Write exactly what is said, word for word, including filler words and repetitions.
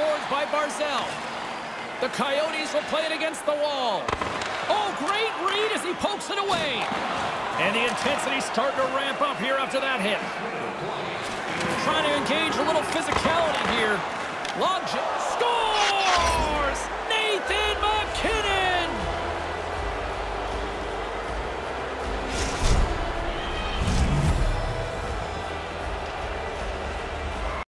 boards by Barzal. The Coyotes will play it against the wall. Oh, great read as he pokes it away. And the intensity's starting to ramp up here after that hit. Trying to engage a little physicality here. Lob, score!